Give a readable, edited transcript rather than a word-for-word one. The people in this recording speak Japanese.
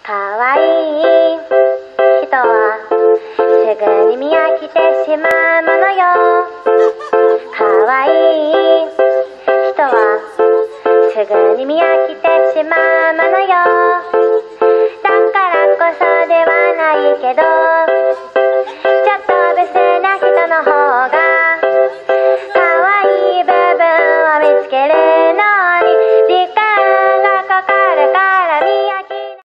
かわいい人はすぐに見飽きてしまうものよ。かわいい人はすぐに見飽きてしまうものよ。だからこそではないけど